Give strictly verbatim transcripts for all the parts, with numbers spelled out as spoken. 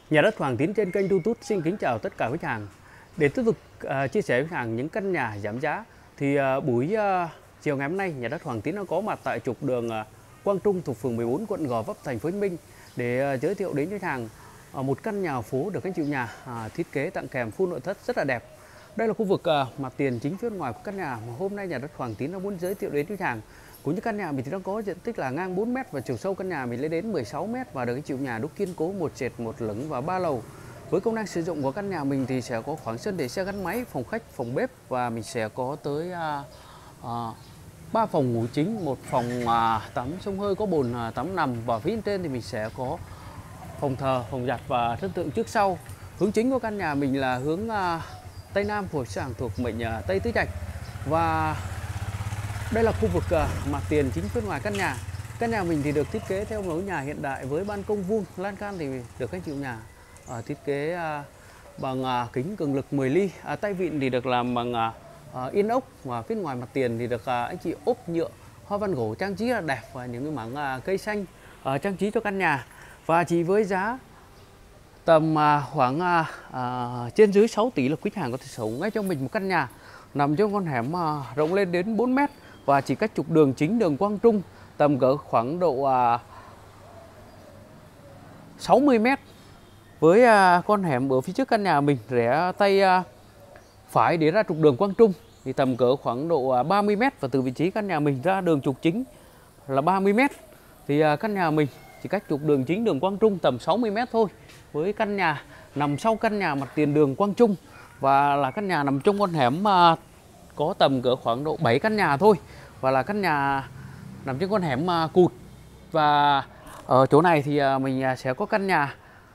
Nhà đất Hoàng Tín trên kênh YouTube xin kính chào tất cả khách hàng. Để tiếp tục uh, chia sẻ với khách hàng những căn nhà giảm giá thì uh, buổi uh, chiều ngày hôm nay nhà đất Hoàng Tín nó có mặt tại trục đường uh, Quang Trung thuộc phường mười bốn quận Gò Vấp thành phố Hồ Chí Minh để uh, giới thiệu đến khách hàng uh, một căn nhà phố được anh chị nhà uh, thiết kế tặng kèm full nội thất rất là đẹp. Đây là khu vực uh, mặt tiền chính phía ngoài của căn nhà mà hôm nay nhà đất Hoàng Tín nó muốn giới thiệu đến khách hàng. Của những căn nhà mình thì nó có diện tích là ngang bốn mét và chiều sâu căn nhà mình lên đến mười sáu mét và được cái chiều nhà đúc kiên cố một trệt một lửng và ba lầu. Với công năng sử dụng của căn nhà mình thì sẽ có khoảng sân để xe gắn máy, phòng khách, phòng bếp và mình sẽ có tới ba uh, uh, phòng ngủ chính, một phòng uh, tắm xông hơi có bồn uh, tắm nằm và phía trên thì mình sẽ có phòng thờ, phòng giặt và sân thượng trước sau. Hướng chính của căn nhà mình là hướng uh, Tây Nam của sàng thuộc mệnh uh, Tây Tứ Trạch và đây là khu vực uh, mặt tiền chính phía ngoài căn nhà. Căn nhà mình thì được thiết kế theo mẫu nhà hiện đại với ban công vuông, lan can thì được các chịu nhà uh, thiết kế uh, bằng uh, kính cường lực mười ly, uh, tay vịn thì được làm bằng uh, uh, inox và phía ngoài mặt tiền thì được uh, anh chị ốp nhựa, hoa văn gỗ trang trí là đẹp và những cái mảng uh, cây xanh uh, trang trí cho căn nhà. Và chỉ với giá tầm uh, khoảng uh, uh, trên dưới sáu tỷ là quý khách hàng có thể sở hữu ngay cho mình một căn nhà nằm trong con hẻm uh, rộng lên đến bốn mét và chỉ cách trục đường chính đường Quang Trung tầm cỡ khoảng độ uh, sáu mươi mét. Với uh, con hẻm ở phía trước căn nhà mình rẽ tay uh, phải để ra trục đường Quang Trung thì tầm cỡ khoảng độ uh, ba mươi mét và từ vị trí căn nhà mình ra đường trục chính là ba mươi mét. Thì uh, căn nhà mình chỉ cách trục đường chính đường Quang Trung tầm sáu mươi mét thôi. Với căn nhà nằm sau căn nhà mặt tiền đường Quang Trung và là căn nhà nằm trong con hẻm uh, có tầm cỡ khoảng độ bảy căn nhà thôi và là căn nhà nằm trên con hẻm uh, cụt. Và ở chỗ này thì uh, mình uh, sẽ có căn nhà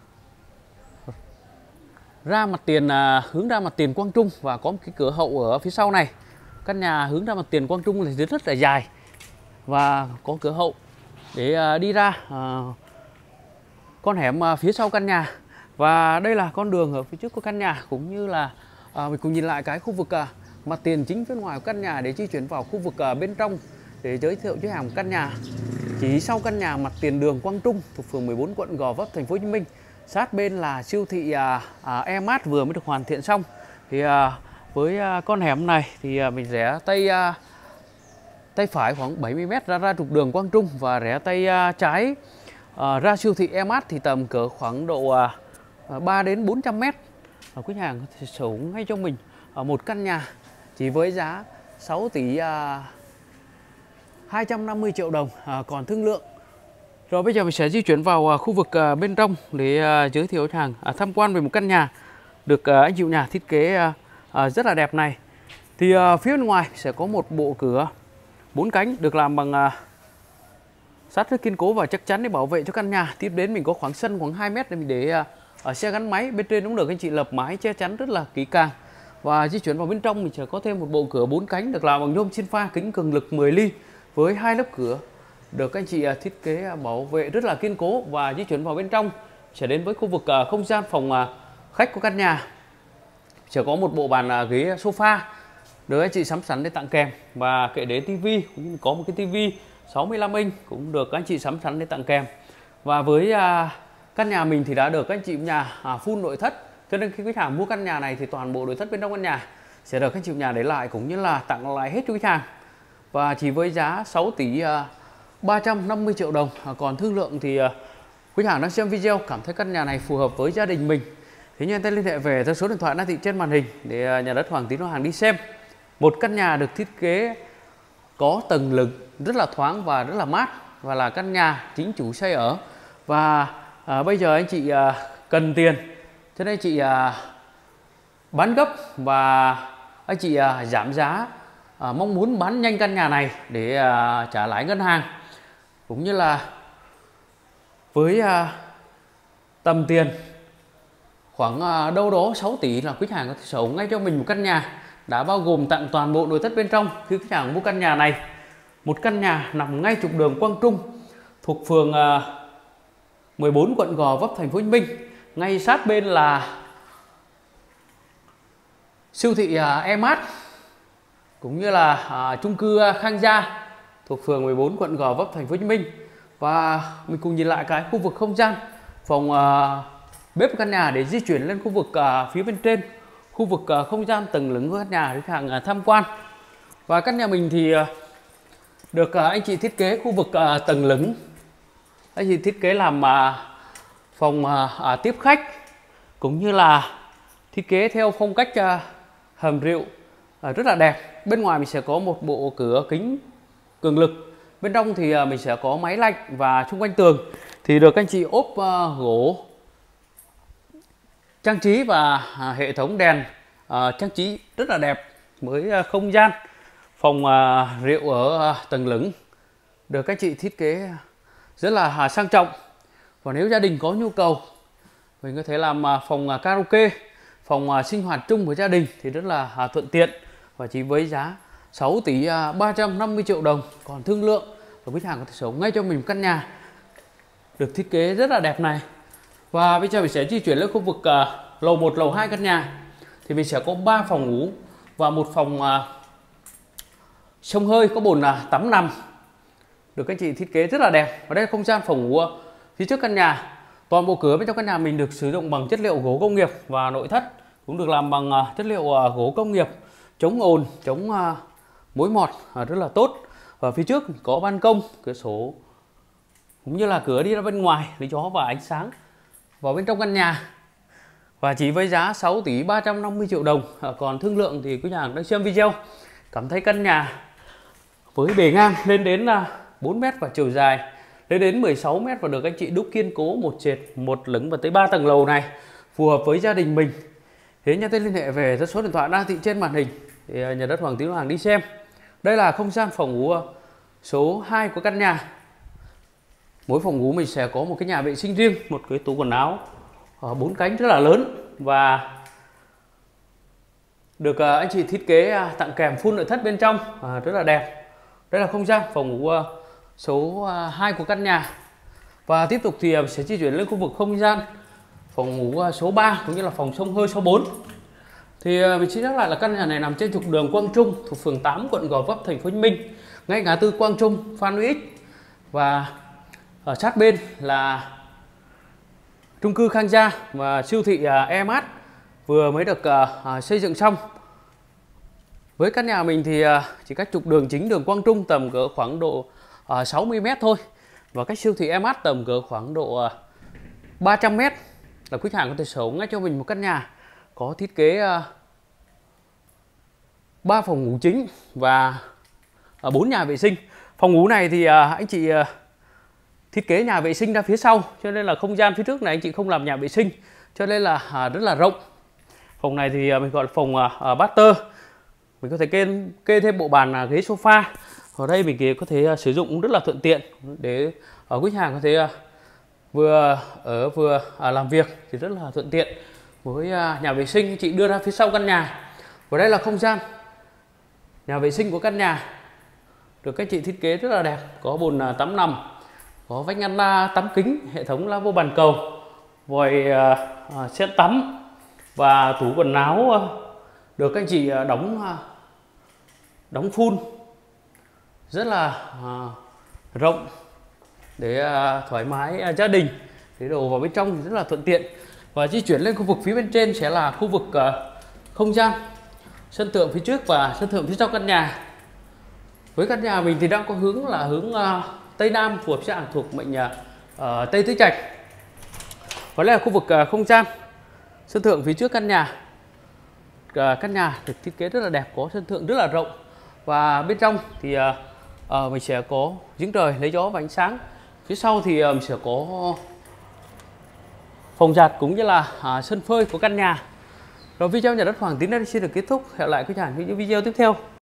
ra mặt tiền uh, hướng ra mặt tiền Quang Trung và có một cái cửa hậu ở phía sau này. Căn nhà hướng ra mặt tiền Quang Trung thì rất là dài và có cửa hậu để uh, đi ra uh, con hẻm uh, phía sau căn nhà. Và đây là con đường ở phía trước của căn nhà cũng như là uh, mình cùng nhìn lại cái khu vực uh, mặt tiền chính phía ngoài của căn nhà để di chuyển vào khu vực uh, bên trong để giới thiệu cho hàng căn nhà. Chỉ sau căn nhà mặt tiền đường Quang Trung thuộc phường mười bốn quận Gò Vấp thành phố Hồ Chí Minh, sát bên là siêu thị uh, uh, E-Mart vừa mới được hoàn thiện xong. Thì uh, với uh, con hẻm này thì uh, mình rẽ tay uh, tay phải khoảng bảy mươi mét ra ra trục đường Quang Trung và rẽ tay uh, trái uh, ra siêu thị E-Mart thì tầm cỡ khoảng độ uh, ba đến bốn trăm mét. Uh, quý hàng có thể sở hữu ngay cho mình uh, một căn nhà chỉ với giá sáu tỷ hai trăm năm mươi triệu đồng à, còn thương lượng. Rồi bây giờ mình sẽ di chuyển vào à, khu vực à, bên trong để à, giới thiệu khách hàng à, tham quan về một căn nhà được à, anh chị nhà thiết kế à, à, rất là đẹp này. Thì à, phía bên ngoài sẽ có một bộ cửa bốn cánh được làm bằng à, sắt rất kiên cố và chắc chắn để bảo vệ cho căn nhà. Tiếp đến mình có khoảng sân khoảng hai mét để mình để à, ở xe gắn máy, bên trên cũng được anh chị lợp mái che chắn rất là kỹ càng. Và di chuyển vào bên trong mình sẽ có thêm một bộ cửa bốn cánh được làm bằng nhôm xin pha kính cường lực mười ly với hai lớp cửa được anh chị thiết kế bảo vệ rất là kiên cố. Và di chuyển vào bên trong sẽ đến với khu vực không gian phòng khách của căn nhà, sẽ có một bộ bàn ghế sofa được anh chị sắm sẵn để tặng kèm và kệ để tivi, cũng có một cái tivi sáu mươi lăm inch cũng được anh chị sắm sẵn để tặng kèm. Và với căn nhà mình thì đã được anh chị nhà full nội thất, cho nên khi khách hàng mua căn nhà này thì toàn bộ nội thất bên trong căn nhà sẽ được các chị nhà để lại cũng như là tặng lại hết cho khách hàng. Và chỉ với giá sáu tỷ ba trăm năm mươi triệu đồng còn thương lượng thì khách hàng đang xem video cảm thấy căn nhà này phù hợp với gia đình mình thì nhanh tay liên hệ về theo số điện thoại đã thị trên màn hình để nhà đất Hoàng Tín nó hàng đi xem. Một căn nhà được thiết kế có tầng lửng rất là thoáng và rất là mát và là căn nhà chính chủ xây ở. Và à, bây giờ anh chị à, cần tiền cho nên chị à, bán gấp và anh chị à, giảm giá, à, mong muốn bán nhanh căn nhà này để à, trả lãi ngân hàng, cũng như là với à, tầm tiền khoảng à, đâu đó sáu tỷ là khách hàng có thể sở hữu ngay cho mình một căn nhà đã bao gồm tặng toàn bộ nội thất bên trong. Khi khách hàng mua căn nhà này, một căn nhà nằm ngay trục đường Quang Trung thuộc phường à, mười bốn quận Gò Vấp thành phố Hồ Chí Minh, ngay sát bên là siêu thị E-Mart cũng như là à, chung cư Khang Gia thuộc phường mười bốn quận Gò Vấp thành phố Hồ Chí Minh. Và mình cùng nhìn lại cái khu vực không gian phòng à, bếp căn nhà để di chuyển lên khu vực uh, phía bên trên, khu vực uh, không gian tầng lửng của căn nhà để khách hàng uh, tham quan. Và căn nhà mình thì uh, được uh, anh chị thiết kế khu vực uh, tầng lửng, anh chị thiết kế làm uh, phòng uh, uh, tiếp khách, cũng như là thiết kế theo phong cách uh, hầm rượu uh, rất là đẹp. Bên ngoài mình sẽ có một bộ cửa kính cường lực, bên trong thì uh, mình sẽ có máy lạnh, và xung quanh tường thì được anh chị ốp uh, gỗ trang trí và uh, hệ thống đèn uh, trang trí rất là đẹp. Với uh, không gian phòng uh, rượu ở uh, tầng lửng được các chị thiết kế rất là uh, sang trọng. Và nếu gia đình có nhu cầu mình có thể làm uh, phòng uh, karaoke, phòng uh, sinh hoạt chung với gia đình thì rất là uh, thuận tiện, và chỉ với giá sáu tỷ ba trăm năm mươi triệu đồng còn thương lượng, và khách hàng có thể sở hữu ngay cho mình một căn nhà được thiết kế rất là đẹp này. Và bây giờ mình sẽ di chuyển lên khu vực uh, lầu một, lầu hai căn nhà. Thì mình sẽ có ba phòng ngủ và một phòng uh, xông hơi, có bồn uh, tắm nằm được các chị thiết kế rất là đẹp. Và đây là không gian phòng ngủ uh, phía trước căn nhà. Toàn bộ cửa bên trong căn nhà mình được sử dụng bằng chất liệu gỗ công nghiệp, và nội thất cũng được làm bằng uh, chất liệu uh, gỗ công nghiệp, chống ồn, chống uh, mối mọt uh, rất là tốt. Ở phía trước có ban công, cửa sổ cũng như là cửa đi ra bên ngoài lấy gió và ánh sáng vào bên trong căn nhà. Và chỉ với giá sáu tỷ ba trăm năm mươi triệu đồng còn thương lượng thì quý nhà hàng đang xem video cảm thấy căn nhà với bề ngang lên đến bốn mét và chiều dài lên đến mười sáu mét, và được anh chị đúc kiên cố một trệt một lửng và tới ba tầng lầu này phù hợp với gia đình mình. Thế nhà tên liên hệ về số điện thoại đang thị trên màn hình thì nhà đất Hoàng Tín Hoàng đi xem. Đây là không gian phòng ngủ số hai của căn nhà. Mỗi phòng ngủ mình sẽ có một cái nhà vệ sinh riêng, một cái tủ quần áo bốn cánh rất là lớn, và được anh chị thiết kế tặng kèm full nội thất bên trong rất là đẹp. Đây là không gian phòng ngủ số hai của căn nhà. Và tiếp tục thì sẽ di chuyển lên khu vực không gian phòng ngủ số ba cũng như là phòng xông hơi số bốn. Thì mình xin nhắc lại là căn nhà này nằm trên trục đường Quang Trung thuộc phường tám, quận Gò Vấp, thành phố Hồ Chí Minh, ngay ngã tư Quang Trung, Phan Huy Ích. Và ở sát bên là chung cư Khang Gia và siêu thị Emart vừa mới được uh, xây dựng xong. Với căn nhà mình thì uh, chỉ cách trục đường chính đường Quang Trung tầm cỡ khoảng độ uh, sáu mươi mét thôi, và cách siêu thị Emart tầm cỡ khoảng độ uh, ba trăm mét là khách hàng có thể sở hữu ngay cho mình một căn nhà có thiết kế ba uh, phòng ngủ chính và bốn uh, nhà vệ sinh. Phòng ngủ này thì uh, anh chị uh, thiết kế nhà vệ sinh ra phía sau, cho nên là không gian phía trước này anh chị không làm nhà vệ sinh, cho nên là uh, rất là rộng. Phòng này thì uh, mình gọi là phòng uh, master. Mình có thể kê, kê thêm bộ bàn uh, ghế sofa. Ở đây mình có thể uh, sử dụng cũng rất là thuận tiện để ở uh, khách hàng có thể uh, vừa ở vừa uh, làm việc thì rất là thuận tiện. Với uh, nhà vệ sinh anh chị đưa ra phía sau căn nhà. Và đây là không gian nhà vệ sinh của căn nhà, được các chị thiết kế rất là đẹp, có bồn uh, tắm nằm, có vách ngăn uh, tắm kính, hệ thống lavabo bàn cầu, vòi uh, uh, sen tắm và tủ quần áo uh, được các anh chị uh, đóng uh, đóng full rất là uh, rộng để uh, thoải mái uh, gia đình để đồ vào bên trong thì rất là thuận tiện. Và di chuyển lên khu vực phía bên trên sẽ là khu vực uh, không gian sân thượng phía trước và sân thượng phía sau căn nhà. Với căn nhà mình thì đang có hướng là hướng uh, Tây Nam, phù hợp sẽ thuộc mệnh uh, Tây Tứ Trạch. Và đây là khu vực uh, không gian sân thượng phía trước căn nhà. Uh, căn nhà được thiết kế rất là đẹp, có sân thượng rất là rộng, và bên trong thì uh, uh, mình sẽ có giếng trời lấy gió và ánh sáng. Phía sau thì uh, mình sẽ có phòng giặt cũng như là uh, sân phơi của căn nhà. Rồi video nhà đất Hoàng Tín đây xin được kết thúc. Hẹn lại quý khách hàng những video tiếp theo.